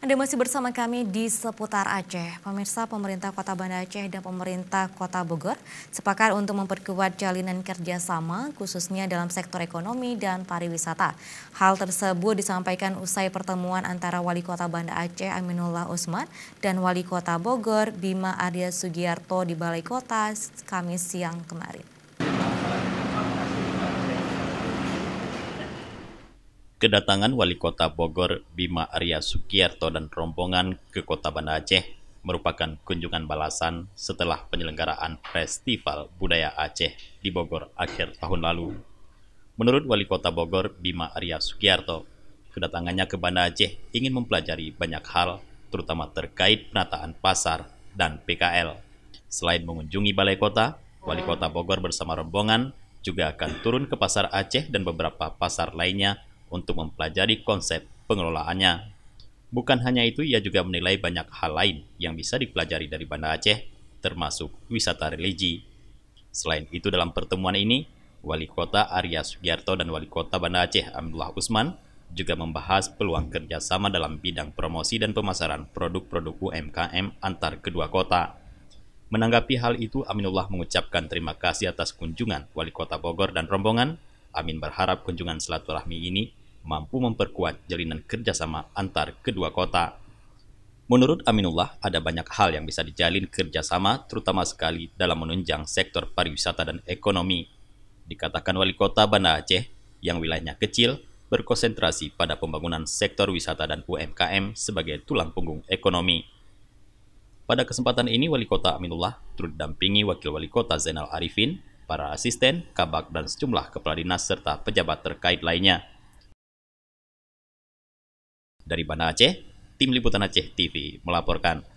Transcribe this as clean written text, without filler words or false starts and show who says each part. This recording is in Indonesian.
Speaker 1: Anda masih bersama kami di seputar Aceh. Pemirsa, pemerintah Kota Banda Aceh dan pemerintah Kota Bogor sepakat untuk memperkuat jalinan kerjasama khususnya dalam sektor ekonomi dan pariwisata. Hal tersebut disampaikan usai pertemuan antara Wali Kota Banda Aceh Aminullah Usman dan Wali Kota Bogor Bima Arya Sugiarto di Balai Kota Kamis siang kemarin.
Speaker 2: Kedatangan Wali Kota Bogor Bima Arya Sugiarto dan rombongan ke Kota Banda Aceh merupakan kunjungan balasan setelah penyelenggaraan Festival Budaya Aceh di Bogor akhir tahun lalu. Menurut Wali Kota Bogor Bima Arya Sugiarto, kedatangannya ke Banda Aceh ingin mempelajari banyak hal, terutama terkait penataan pasar dan PKL. Selain mengunjungi Balai Kota, Wali Kota Bogor bersama rombongan juga akan turun ke Pasar Aceh dan beberapa pasar lainnya untuk mempelajari konsep pengelolaannya. Bukan hanya itu, ia juga menilai banyak hal lain yang bisa dipelajari dari Banda Aceh, termasuk wisata religi. Selain itu, dalam pertemuan ini, Wali Kota Arya Sugiarto dan Wali Kota Banda Aceh Aminullah Usman juga membahas peluang kerjasama dalam bidang promosi dan pemasaran produk-produk UMKM antar kedua kota. Menanggapi hal itu, Aminullah mengucapkan terima kasih atas kunjungan Wali Kota Bogor dan rombongan. Amin berharap kunjungan silaturahmi ini mampu memperkuat jalinan kerjasama antar kedua kota. Menurut Aminullah, ada banyak hal yang bisa dijalin kerjasama, terutama sekali dalam menunjang sektor pariwisata dan ekonomi. Dikatakan Wali Kota Banda Aceh, yang wilayahnya kecil, berkonsentrasi pada pembangunan sektor wisata dan UMKM sebagai tulang punggung ekonomi. Pada kesempatan ini, Wali Kota Aminullah turut didampingi Wakil Wali Kota Zainal Arifin, para asisten, kabak, dan sejumlah kepala dinas serta pejabat terkait lainnya. Dari Banda Aceh, Tim Liputan Aceh TV melaporkan.